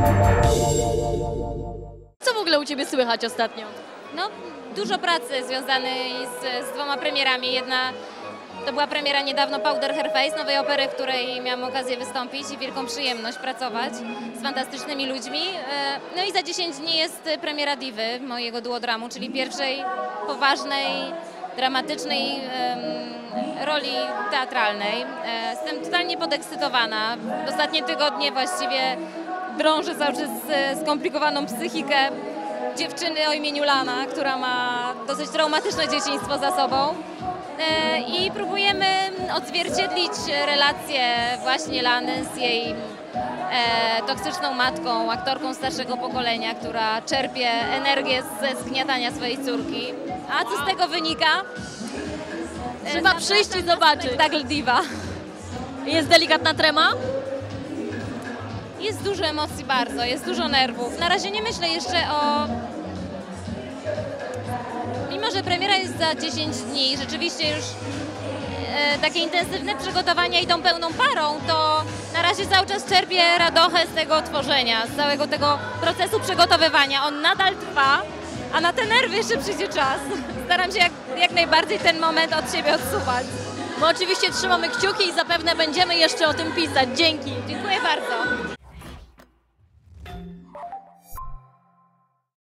Co w ogóle u Ciebie słychać ostatnio? No, dużo pracy związanej z dwoma premierami. Jedna to była premiera niedawno Powder Her Face, nowej opery, w której miałam okazję wystąpić i wielką przyjemność pracować z fantastycznymi ludźmi. No i za 10 dni jest premiera Diwy, mojego duodramu, czyli pierwszej poważnej, dramatycznej roli teatralnej. Jestem totalnie podekscytowana. W ostatnie tygodnie właściwie drążę cały czas skomplikowaną psychikę dziewczyny o imieniu Lana, która ma dosyć traumatyczne dzieciństwo za sobą. I próbujemy odzwierciedlić relacje właśnie Lany z jej toksyczną matką, aktorką starszego pokolenia, która czerpie energię ze zgniatania swojej córki. A co z tego wynika? Trzeba przyjść i zobaczyć. Spektakl Diva. Jest delikatna trema? Jest dużo emocji bardzo, jest dużo nerwów. Na razie nie myślę jeszcze o... Mimo że premiera jest za 10 dni, rzeczywiście już takie intensywne przygotowania idą pełną parą, to na razie cały czas czerpię radochę z tego tworzenia, z całego tego procesu przygotowywania. On nadal trwa, a na te nerwy jeszcze przyjdzie czas. Staram się jak najbardziej ten moment od siebie odsuwać. My oczywiście trzymamy kciuki i zapewne będziemy jeszcze o tym pisać. Dzięki. Dziękuję bardzo.